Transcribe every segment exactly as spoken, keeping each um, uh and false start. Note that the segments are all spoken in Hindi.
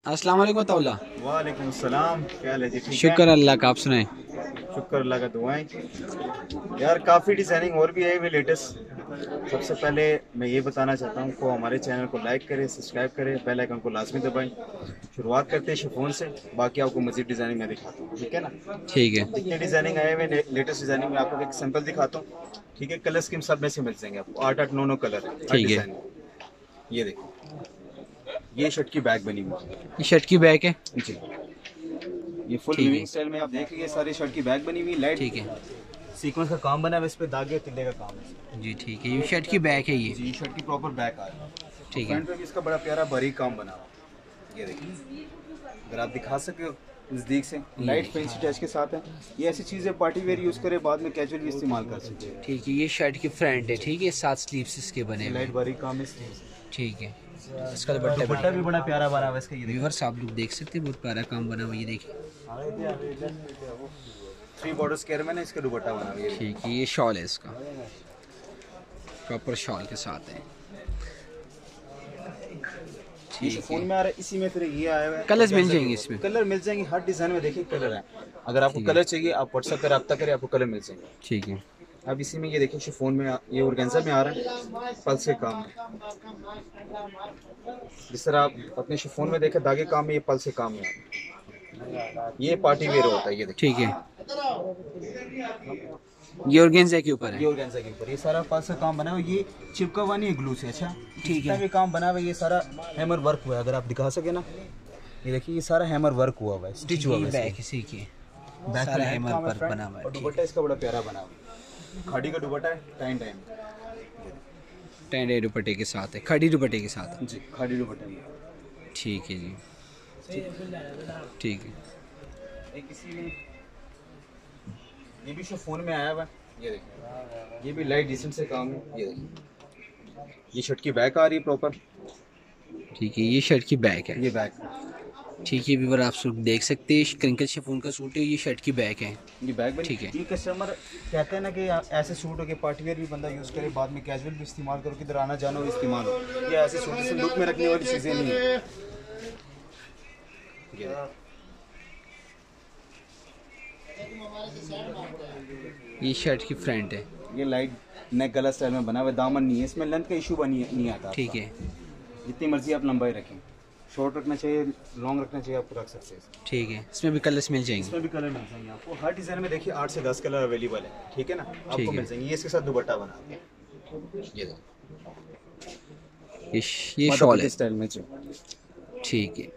अस्सलाम वालेकुम तौला। वालेकुम सलाम, क्या हाल है जी? ठीक है, शुक्र अल्लाह का, आप सुनाएं। शुक्र अल्लाह का, दुआएं। यार काफ़ी डिज़ाइनिंग और भी है वे लेटेस्ट। सबसे पहले मैं ये बताना चाहता हूँ को हमारे चैनल को लाइक करें, सब्सक्राइब करें, बेल आइकन को लाजमी दबाएं। शुरुआत करते हैं शिफॉन से, बाकी आपको मजीद डिज़ाइनिंग मैं दिखाता हूँ, ठीक है ना? ठीक है जितने डिज़ाइनिंग आए हुए लेटेस्ट डिज़ाइनिंग में आपको एक सैंपल दिखाता हूँ, ठीक है? कलर स्कीम सब में से मिल जाएंगे आपको, आठ आठ नौ नौ कलर है हर ठीक है। डिज़ाइन में। ये देखो, ये शर्ट की बैग बनी हुई है ये शर्ट की बैक है। जी। ये फुल ठीक विविंग है। स्टाइल में आप देख लीजिए, सारी शर्ट की बैग बनी हुई, लाइट ठीक है सीक्वेंस का काम बना है, इस पे धागे तिल्ले का काम है जी। ठीक है, ये शर्ट की बैक है ये। जी। शर्ट की प्रॉपर बैक आ रही है, ठीक है। फ्रंट पे भी इसका बड़ा प्यारा बारीक काम बना हुआ है। ये देखिए, अगर आप दिखा सके हो नज़दीक से, लाइट फैंसी टच के साथ है। ये ऐसी चीज़ें पार्टी वेयर यूज़ करें, बाद में कैजुअल भी इस्तेमाल कर सकते हैं। ठीक है, ये शर्ट की फ्रंट है। ठीक है, सात स्लीव्स इसके बने हुए लाइट हैं। बारीक काम है इसलिए। ठीक है, इसका दुपट्टा दुपट्टा भी बड़ा प्यारा बना हुआ है इसका, ये देखिए। व्यूअर्स आप लोग देख सकते हैं, बहुत प्यारा काम बना हुआ है, ये देखिए। थ्री बॉर्डर स्क्वायर में ना इसका दुपट्टा बना हुआ है। ठीक है, ये शॉल है इसका, प्रॉपर शॉल के साथ है। ये ठीक फोन है, में आ रहा है, इसी में फिर ये आया हुआ है। कलर्स मिल जाएंगे इसमें। कलर मिल जाएंगे, हर डिजाइन में देखिए कलर है। अगर आपको कलर चाहिए आप व्हाट्सएप पे रब्ता करें, आपको कलर मिल जाएंगे। ठीक है। अब इसी में ये देखिए शिफॉन में, ये ऑर्गेन्जा में आ रहा है, पल्स के काम में। जिस तरह आप अपने शिफॉन में देखे धागे काम में, ये पल्स के काम में आ रहा है। ये पार्टी वेयर होता है, ये देखिए। ठीक है, ये ऑर्गेन्जा के ऊपर ये है। ऑर्गेन्जा के ऊपर ये सारा पल्स का काम बना हुआ है, ये चिपका हुआ नहीं है ग्लू से। अच्छा, ठीक जितना है। भी काम बना हुआ है ये सारा हैमर वर्क हुआ है। अगर आप दिखा सके ना, ये देखिए, ये सारा हैमर वर्क हुआ हुआ है, स्टिच हुआ हुआ है। बैक इसी की बैक सारा पे हैमर काम है पर फ्रंट, बना हुआ है। और ठीक दुपट्टा इसका बड़ा प्यारा बना हुआ है। खाड़ी का दुपट्टा है, टाइम टाइम है, टेंडे दुपट्टे के साथ है, खड़ी दुपट्टे के साथ है। जी, खाड़ी दुपट्टा में। ठीक है जी। ठीक है, एक इसी में ये भी शिफॉन में आया हुआ है, ये देखिए। ये भी लाइट डिसेंट से काम है, ये देखिए। ये शर्ट की बैक आ रही है प्रॉपर, ठीक है, ये शर्ट की बैक है। ये बैक, ठीक है व्यूअर, आप सब देख सकते हैं, क्रिंकल शिफॉन का सूट है, ये शर्ट की बैक है। ये बैक बनी। ठीक है। ये कस्टमर कहते हैं ना कि ऐसे सूट हो के पार्टी वेयर भी बंदा यूज़ करे, बाद में कैजुअल भी इस्तेमाल करो, किधर आना जाना हो इस्तेमाल हो। ये ऐसे सूट से लुक में रखने वाली चीज़ें नहीं है। ये ये शर्ट की फ्रंट है। ये लाइट नेक गला स्टाइल में बना हुआ है, दामन नहीं है इसमें, लेंथ का इशू बनी नहीं आता। ठीक है। जितनी मर्जी आप लंबाई रखें, शॉर्ट रखना चाहिए, लॉन्ग रखना चाहिए, आपको रख सकते हैं। ठीक है, इसमें भी कलर्स मिल जाएंगे। इसमें भी कलर मिल जाएंगे आपको, हर डिजाइन में देखिए आठ से दस कलर अवेलेबल है, ठीक है ना? आपको मिल जाएंगे। ये इसके साथ दुपट्टा बना है, ये ये ये शॉल है स्टाइल में जो। ठीक है,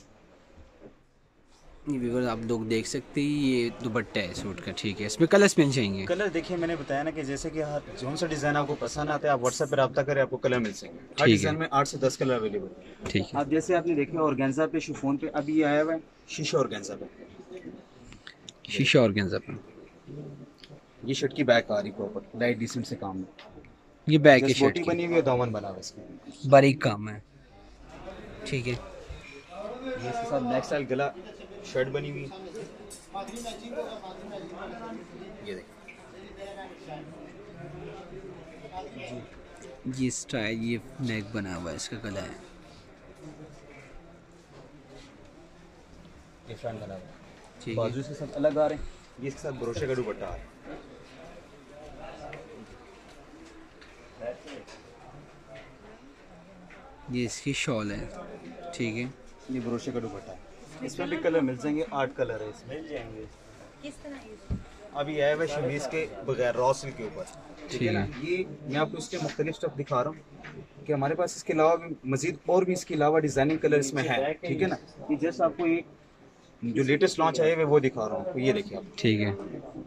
ये व्यूअर आप लोग देख सकते हैं, ये दुपट्टा है सूट का। ठीक है, इसमें कलर्स मिल जाएंगे। कलर देखिए, मैंने बताया ना कि जैसे कि हर जो सा डिजाइन आपको पसंद आता है, आप व्हाट्सएप पे रब्ता करें, आपको कलर मिल जाएंगे। हर डिजाइन में आठ से दस कलर अवेलेबल है। ठीक है, आप जैसे आपने देखे ऑर्गेन्जा पे, शिफॉन पे, अभी ये आया हुआ है शीशा ऑर्गेन्जा पे, शीशा ऑर्गेन्जा पे। ये शर्ट की बैक आ रही प्रॉपर, लाइट डिसेंट से काम है। ये बैक है जस्ट शर्ट बोटी की, बनी हुई है, दामन बना हुआ है इसका, बारीक काम है। ठीक है, ये इसके साथ नेक स्टाइल गला शर्ट बनी हुई है, ये देखिए। ये स्टाइल, ये नेक बना हुआ है, इसका गला है। ये फ्रंट बना हुआ है, ठीक बाजू है, इसके साथ अलग आ रहे हैं। ये इसके साथ ब्रोशे का दुपट्टा आ रहा है, ये इसकी शॉल है। ठीक है, ये ब्रोशे का दुपट्टा है। इसमें भी कलर मिल जाएंगे, आठ कलर है इसमें। मिल जाएंगे। अभी आया हुआ शमीज के बगैर रॉ सिल्क के ऊपर, ठीक है ना? ये मैं आपको इसके मुख्तलिफ स्टफ दिखा रहा हूँ कि हमारे पास इसके अलावा भी मजीद और भी इसके अलावा डिजाइनिंग कलर इसमें है, ठीक है ना? ये जस्ट आपको एक जो लेटेस्ट लॉन्च आया है वो दिखा रहा हूँ, ये देखिए आप। ठीक है,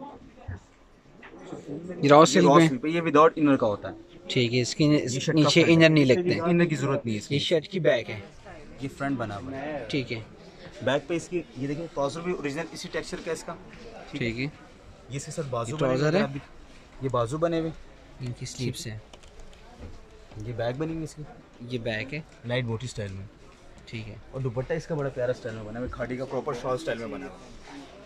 ये रॉ सिल्क रॉ में। सिल्क पे, ये विदाउट इनर का होता है। ठीक है, इसकी ये शर्ट का नीचे फ्रंट इनर है। नहीं लगते। इनर की जरूरत नहीं है ये इसकी। शर्ट की बैक है। ये फ्रंट बना हुआ है, ठीक है, बैक पे इसकी ये देखिए ट्राउजर भी ओरिजिनल इसी टेक्सचर का इसका, ठीक है, ये इसके साथ बाजू ये बने हुए ट्राउजर हैं, है? अभी ये बाजू बने हुए, इनकी स्लीव्स है। ये बैक बनी हुई इसकी, ये बैक है। लाइट मोटी स्टाइल में। ठीक है, और दुपट्टा इसका बड़ा प्यारा स्टाइल में बना हुआ है, खाड़ी का प्रॉपर शॉल स्टाइल में बना हुआ है।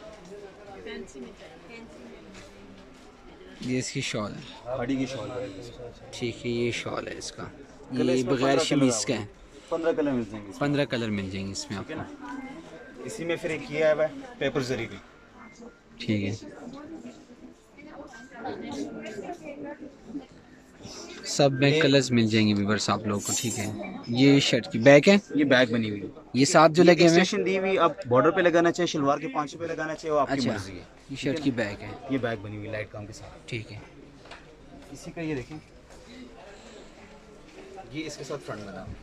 ये इसकी शॉल है। खाड़ी की शॉल बनी हुई है। ठीक है, ये शॉल है इसका, कलर ये इसमें बगैर पंद्रह कलर शमीज का है। पंद्रह कलर मिल जाएंगे इसमें। पंद्रह कलर मिल जाएंगे इसमें ठीक है आपको। ना। इसी में फिर एक ये आया हुआ है पेपर जरी भी। ठीक है, सब में ये- कलर्स मिल जाएंगे व्यूअर्स आप लोगों को। ठीक है, ये शर्ट की बैक है, ये बैग बनी हुई है। ये साथ जो लगे हुए हैं। एक्सटेंशन दी हुई, आप बॉर्डर पे लगाना चाहे, शलवार के पांचों पे लगाना चाहे, वो आपकी अच्छा, मर्जी है। ये शर्ट की बैक है। ये बैग बनी हुई लाइट काम के साथ। ठीक है, इसी का ये देखें, ये इसके साथ फ्रंट बना हुआ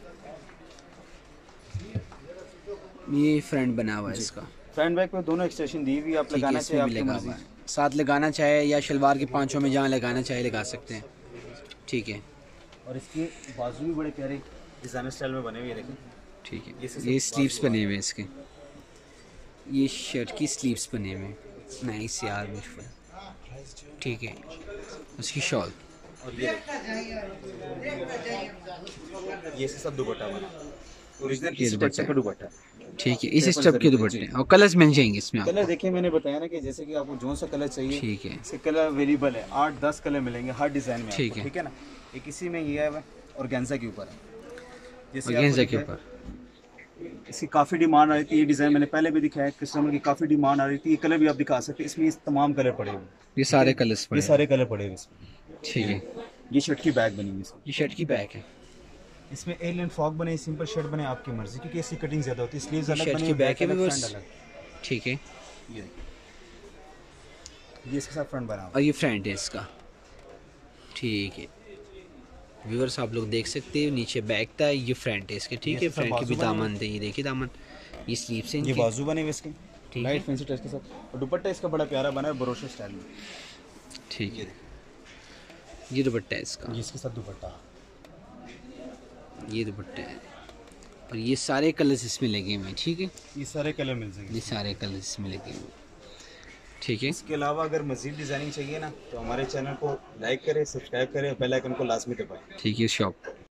है। ये फ्रंट बना हुआ है इसका। फ्रंट बैग पे दोनों एक्सटेंशन दी हुई, आप ठीक है, लगाना इसमें चाहे भी आपकी लगा मर्जी। हुआ है। साथ लगाना चाहे या शलवार के पांचों में जहाँ लगाना चाहे लगा सकते हैं। ठीक है, और इसके बाजू भी बड़े प्यारे डिजाइनर स्टाइल में बने हुए हैं, देखें। ठीक है, ये से ये सब स्लीव्स बाजू बने हुए हैं इसके। ये शर्ट की स्लीव्स बने हुए हैं। नाइस यार मुझे। ठीक है, उसकी शॉल। और ये ये से सब दुपट्टा बना ओरिजिनल ये इसी दुपट्टा टेक्सचर का दुपट्टा है। ठीक है, इस पेपर स्टेप के जरी दुपट्टे जी। और कलर्स मिल जाएंगे इसमें आपको। कलर देखिए, मैंने बताया ना कि जैसे कि आपको जो सा कलर चाहिए, ठीक है, इसके कलर अवेलेबल है। आठ दस कलर मिलेंगे हर डिजाइन में ठीक आपको, है। ठीक है ना। एक इसी में ये है और गेंजा के ऊपर है। जैसे ऑर्गेन्जा आपको के दिखा है, ऊपर। इसकी काफ़ी डिमांड आ रही थी। ये डिज़ाइन मैंने पहले भी दिखाया, कस्टमर की काफ़ी डिमांड आ रही थी। ये कलर भी आप दिखा सकते हैं, इसमें ये तमाम कलर पड़े हुए हैं। ये सारे कलर्स ये पड़े। सारे कलर पड़े हुए इसमें। ठीक है, ये शर्ट की बैग बनी हुई इसमें। ये शर्ट की बैक है। इसमें एलियन फ्रॉक बने, सिंपल शर्ट बने, आपकी मर्जी, क्योंकि इसकी कटिंग ज़्यादा होती है। स्लीव्स अलग शर्ट बने, की बैक है अलग, व्यूअर्स। फ्रंट अलग। ठीक है, ये देखिए, ये इसके साथ फ्रंट बना हुआ और ये फ्रंट है इसका। ठीक है व्यूअर्स, आप लोग देख सकते हैं नीचे बैक था, ये फ्रंट है इसके। ठीक है, ये सब फ्रंट की भी बाजू बने दामन थे, ये देखिए दामन, ये स्लीव से है। ये इनके। बाजू बने हुए इसके, है। लाइट फैंसी टच के साथ। और दुपट्टा इसका बड़ा प्यारा बना है, ब्रोशर स्टाइल में। ठीक ये है, ये दुपट्टा है इसका। ये इसके साथ दुपट्टा। ये दुपट्टा है और ये सारे कलर्स इसमें लगे हुए हैं। ठीक है, ये सारे कलर मिल जाएंगे। ये सारे कलर्स इसमें लगे हुए हैं। ठीक है, इसके अलावा अगर मजीद डिज़ाइनिंग चाहिए ना, तो हमारे चैनल को लाइक करें, सब्सक्राइब करें, बेल आइकन को लाजमी दबाएं। ठीक है, शॉप